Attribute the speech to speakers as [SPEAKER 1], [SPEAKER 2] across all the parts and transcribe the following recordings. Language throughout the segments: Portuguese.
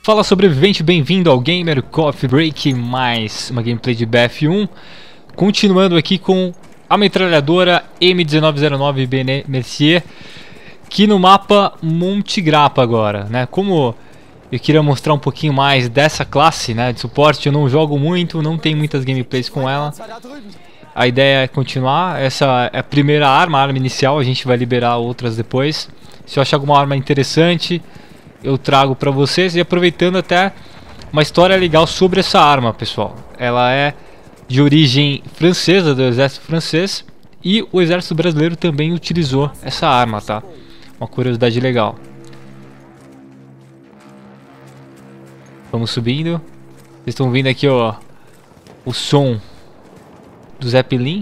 [SPEAKER 1] Fala sobrevivente, bem-vindo ao Gamer Coffee Break, mais uma gameplay de BF1. Continuando aqui com a metralhadora M1909 Bené Mercier, aqui no mapa Monte Grappa agora, né? Como eu queria mostrar um pouquinho mais dessa classe, né, de suporte, eu não jogo muito, não tenho muitas gameplays com ela. A ideia é continuar, essa é a primeira arma, a arma inicial, a gente vai liberar outras depois. Se eu achar alguma arma interessante, eu trago pra vocês. E aproveitando até uma história legal sobre essa arma, pessoal. Ela é de origem francesa, do exército francês, e o exército brasileiro também utilizou essa arma, tá? Uma curiosidade legal. Vamos subindo. Vocês estão vendo aqui, ó, o som do Zeppelin.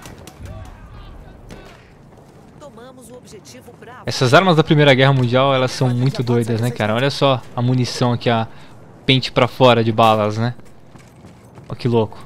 [SPEAKER 1] Essas armas da Primeira Guerra Mundial, elas são muito doidas, né, cara? Olha só a munição aqui, a pente pra fora de balas, né? Olha que louco.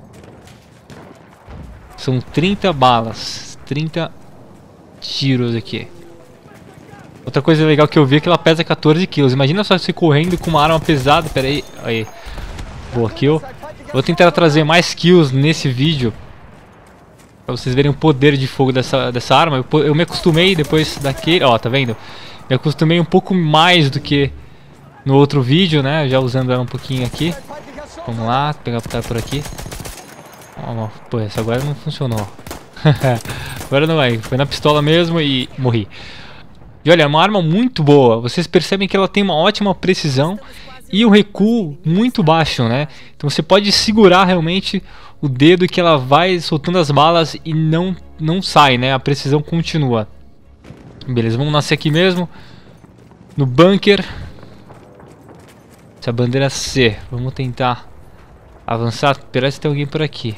[SPEAKER 1] São 30 balas, 30 tiros aqui. Outra coisa legal que eu vi é que ela pesa 14 quilos. Imagina só você correndo com uma arma pesada. Pera aí, aí. Boa kill. Vou tentar trazer mais kills nesse vídeo, pra vocês verem o poder de fogo dessa arma. Eu me acostumei depois daquele... Ó, tá vendo? Me acostumei um pouco mais do que no outro vídeo, né? Já usando ela um pouquinho aqui. Vamos lá, pegar por aqui. Ó, pô, essa agora não funcionou. Agora não vai. Foi na pistola mesmo e morri. E olha, é uma arma muito boa. Vocês percebem que ela tem uma ótima precisão e um recuo muito baixo, né? Então você pode segurar realmente o dedo que ela vai soltando as balas e não sai, né? A precisão continua. Beleza, vamos nascer aqui mesmo, no bunker. Essa bandeira C. Vamos tentar avançar. Parece que tem alguém por aqui.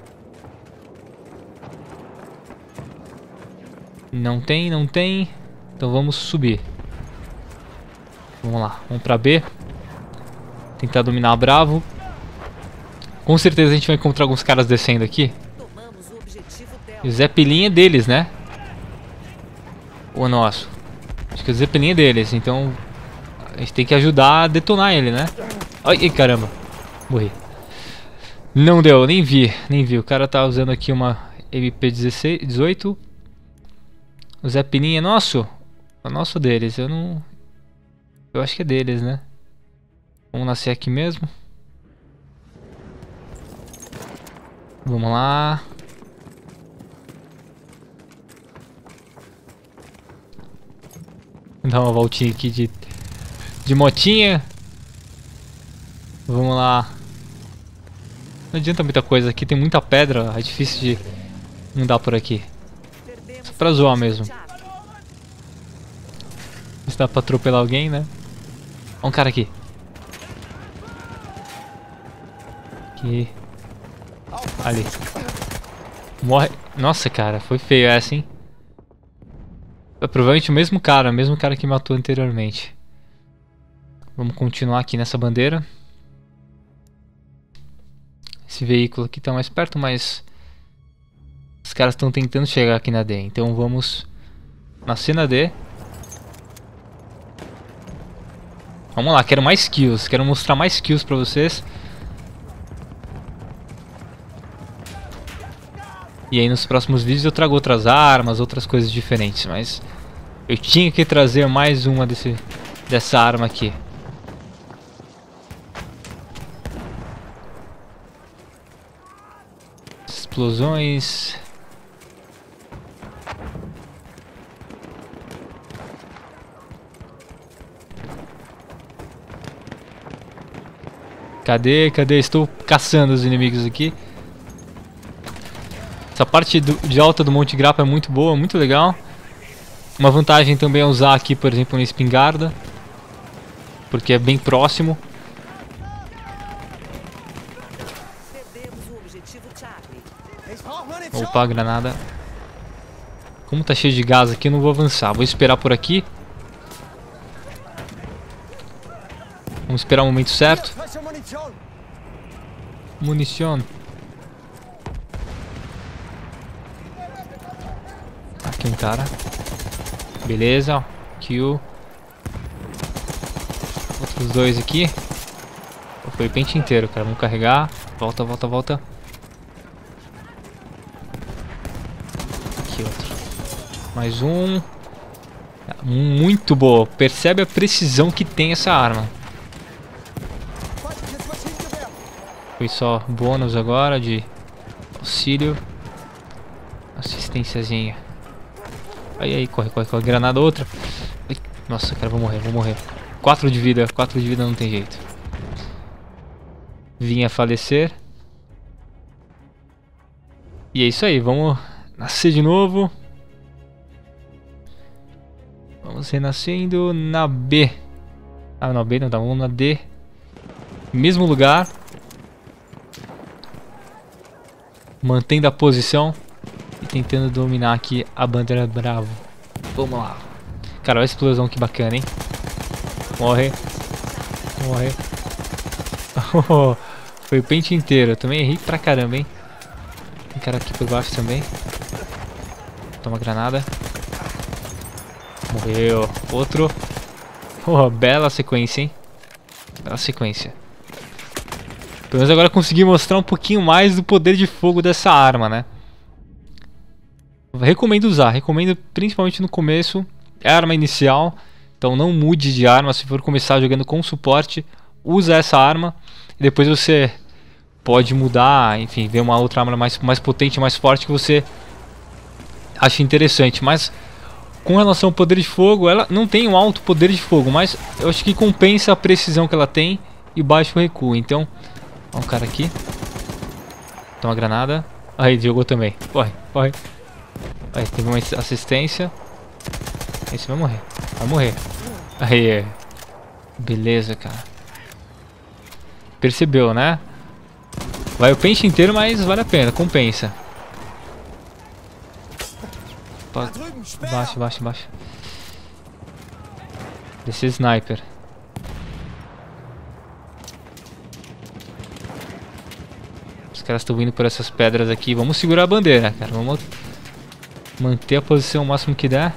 [SPEAKER 1] Não tem, não tem. Então vamos subir. Vamos lá, vamos pra B. Tentar dominar a Bravo. Com certeza a gente vai encontrar alguns caras descendo aqui. E o Zeppelin é deles, né? O nosso. Acho que o Zeppelin é deles, então a gente tem que ajudar a detonar ele, né? Ai, caramba. Morri. Não deu, nem vi. O cara tá usando aqui uma MP-18. O Zeppelin é nosso? É nosso deles, eu não... Eu acho que é deles, né? Vamos nascer aqui mesmo. Vamos lá. Vou dar uma voltinha aqui de motinha. Vamos lá. Não adianta muita coisa aqui, tem muita pedra. É difícil de andar por aqui. Só pra zoar mesmo. Se dá pra atropelar alguém, né? Olha um cara aqui. Aqui. Ali. Morre. Nossa, cara, foi feio essa, hein? É provavelmente o mesmo cara que matou anteriormente. Vamos continuar aqui nessa bandeira. Esse veículo aqui tá mais perto, mas os caras estão tentando chegar aqui na D. Então vamos nascer na D. Vamos lá, quero mais kills. Quero mostrar mais kills pra vocês. E aí nos próximos vídeos eu trago outras armas, outras coisas diferentes. Mas eu tinha que trazer mais uma dessa arma aqui. Explosões. Cadê? Estou caçando os inimigos aqui. Essa parte de alta do Monte Grappa é muito boa, muito legal. Uma vantagem também é usar aqui, por exemplo, uma espingarda, porque é bem próximo. Opa, granada. Como tá cheio de gás aqui, eu não vou avançar. Vou esperar por aqui. Vamos esperar o momento certo. Munição. Aqui um cara. Beleza. Kill. Os dois aqui. Foi o pente inteiro, cara. Vamos carregar. Volta, volta, volta. Aqui outro. Mais um. Muito boa. Percebe a precisão que tem essa arma. Foi só bônus agora de auxílio. Assistênciazinha. Aí, corre, corre, corre. Granada outra. Ai, nossa, cara, vou morrer, vou morrer. 4 de vida não tem jeito. Vinha falecer. E é isso aí, vamos nascer de novo. Vamos renascendo na B. Ah, na B não, tá, vamos na D. Mesmo lugar. Mantendo a posição. E tentando dominar aqui a bandeira Bravo. Vamos lá. Cara, olha a explosão, que bacana, hein? Morre. Morre. Oh, foi o pente inteiro. Eu também errei pra caramba, hein? Tem cara aqui por baixo também. Toma granada. Morreu. Outro. Oh, bela sequência, hein? Bela sequência. Pelo menos agora consegui mostrar um pouquinho mais do poder de fogo dessa arma, né? Recomendo usar. Recomendo principalmente no começo. É a arma inicial. Então não mude de arma. Se for começar jogando com suporte, usa essa arma. E depois você pode mudar, enfim, ver uma outra arma mais potente, mais forte que você acha interessante. Mas com relação ao poder de fogo, ela não tem um alto poder de fogo, mas eu acho que compensa a precisão que ela tem e baixo recuo. Então, ó, um cara aqui. Toma granada. Aí, jogou também. Corre, corre. Aí, teve uma assistência. Esse vai morrer. Vai morrer. Aí, beleza, cara. Percebeu, né? Vai o pente inteiro, mas vale a pena, compensa. Baixo, baixo, baixo. Esse sniper. Os caras estão vindo por essas pedras aqui. Vamos segurar a bandeira, cara. Vamos manter a posição o máximo que der.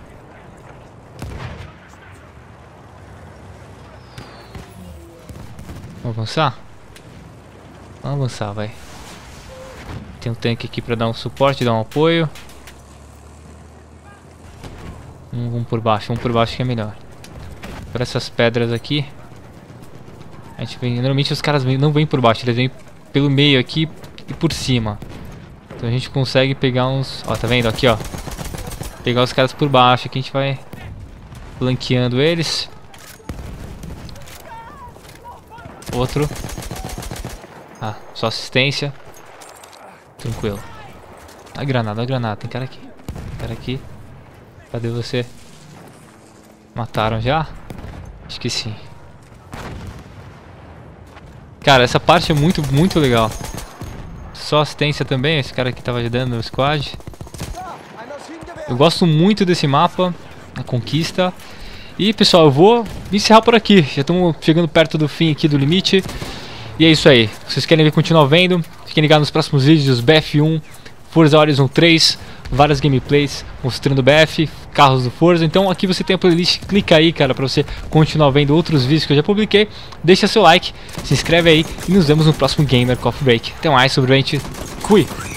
[SPEAKER 1] Vamos avançar? Vamos avançar, vai. Tem um tanque aqui pra dar um suporte, dar um apoio. Vamos por baixo que é melhor. Por essas pedras aqui. A gente vem, normalmente os caras não vêm por baixo, eles vêm pelo meio aqui e por cima. Então a gente consegue pegar uns... Ó, tá vendo? Aqui, ó. Pegar os caras por baixo, aqui a gente vai flanqueando eles. Outro. Ah, só assistência. Tranquilo. A granada, tem cara aqui. Tem cara aqui. Cadê você? Mataram já? Acho que sim. Cara, essa parte é muito legal. Só assistência também, esse cara aqui tava ajudando no squad. Eu gosto muito desse mapa, a conquista. E pessoal, eu vou encerrar por aqui. Já estamos chegando perto do fim aqui do limite. E é isso aí. Se vocês querem continuar vendo, fiquem ligados nos próximos vídeos. BF1, Forza Horizon 3, várias gameplays mostrando BF, carros do Forza. Então aqui você tem a playlist, clica aí, cara, pra você continuar vendo outros vídeos que eu já publiquei. Deixa seu like, se inscreve aí e nos vemos no próximo Gamer Coffee Break. Até mais, sobrevivente. Fui!